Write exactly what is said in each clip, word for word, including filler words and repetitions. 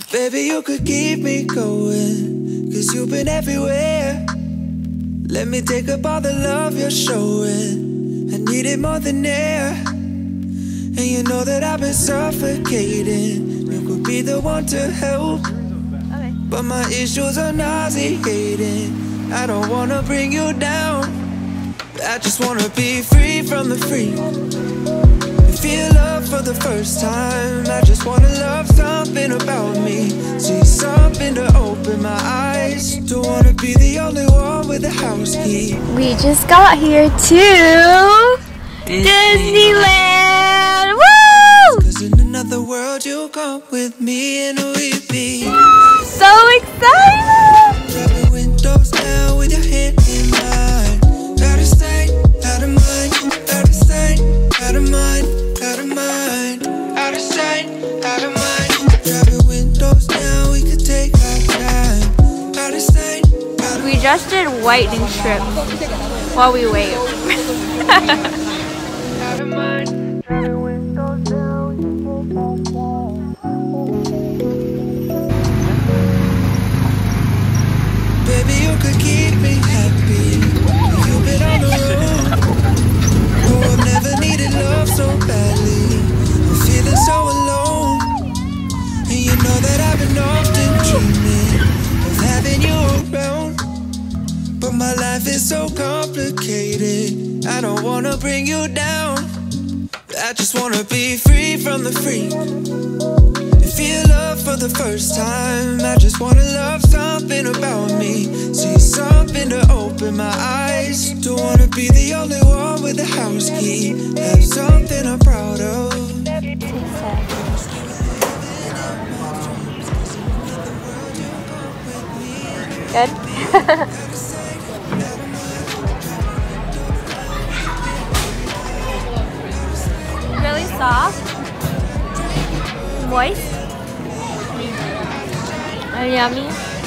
Baby, you could keep me going, 'cause you've been everywhere. Let me take up all the love you're showing. I need it more than air. And you know that I've been suffocating. You could be the one to help, okay. But my issues are nauseating. I don't wanna bring you down. I just wanna be free from the freak. Feel love for the first time. I just wanna love something about me. See something to open my eyes. Don't wanna be the only one with the house key. We just got here to Disneyland. Woo! 'Cause in another world you'll come with me and we'll be so excited. Drop the windows down with your hand in mine. Out of sight, out of mind, out of sight, out of mind. Out of mind, out of sight, out of mind. Drop your windows down, we could take our time. Out of sight, out of We just did whitening strip while we wait. out of mind. Drop your windows down, we could take our time. Baby, you could keep me happy. You've been on the road. Oh, I've never needed love so badly. I'm feeling so alone. And you know that I've been often dreaming of having you around. But my life is so complicated. I don't wanna bring you down. I just wanna be free from the freak. And feel love for the first time. I just wanna love something about me. See something to open my eyes. Don't wanna be the only one with the house key. Have something I'm proud of. Good. Really soft, moist, and yummy.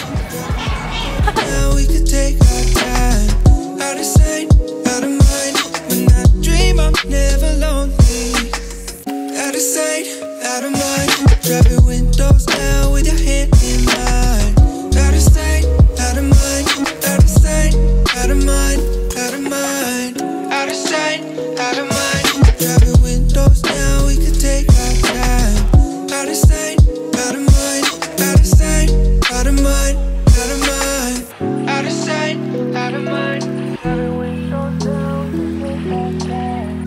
Now we could take our time. Out of sight, out of mind. When I dream I'm never lonely. Out of sight, out of mind. Drop your windows down with your hand in mine. Out of sight, out of mind. Out of sight, out of mind. Out of mind. Out of sight, out of mind. Drop your windows down, we could take our time. Out of sight, out of mind. Out of sight, out of mind. Out of mind. Out of sight, out of mind. Drop your windows down, we could take our time.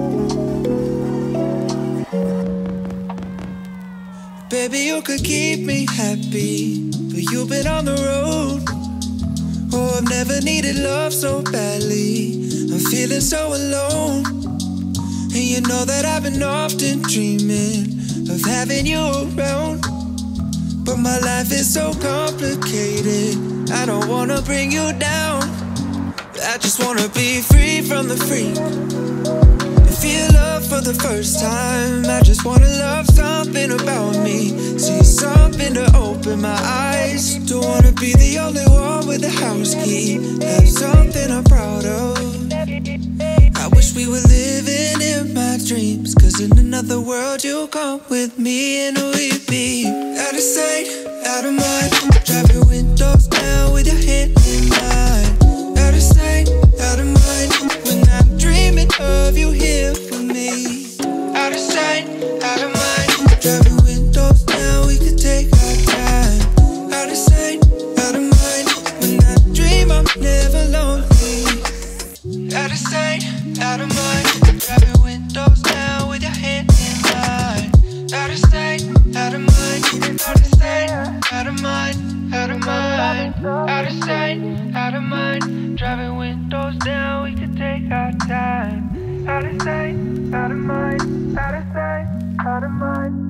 Baby, you could keep me happy, but you've been on the road. Oh, I've never needed love so badly. I'm feeling so alone. And you know that I've been often dreaming of having you around. But my life is so complicated. I don't wanna bring you down. I just wanna be free from the freak. Feel love for the first time. I just wanna love something about me. See something to open my eyes. Don't wanna be the only one with the house key. Have something I'm proud of. I wish we were living in my dreams, 'cause in another world you'll come with me and we'd be out of sight, out of mind. Drop your windows down with your hand in mine. Out of sight, out of mind. When I'm dreaming of you here for me. Out of sight, out of mind. Drop your windows down, we could take our time. Out of sight, out of mind. When I dream I'm never lonely. Out of sight, out of mind. Drop your windows down with your hand in mine. Out of sight, out of mind. Out of sight, out of mind. Out of mind. Out of sight, out of mind. Driving windows down, we could take our time. Out of sight, out of mind. Out of sight, out of mind.